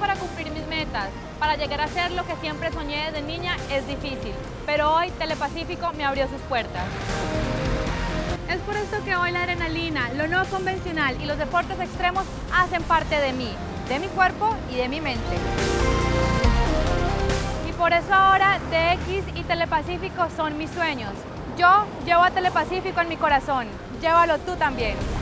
para cumplir mis metas, para llegar a ser lo que siempre soñé desde niña es difícil, pero hoy Telepacífico me abrió sus puertas. Es por esto que hoy la adrenalina, lo no convencional y los deportes extremos hacen parte de mí, de mi cuerpo y de mi mente. Y por eso ahora DX y Telepacífico son mis sueños. Yo llevo a Telepacífico en mi corazón, llévalo tú también.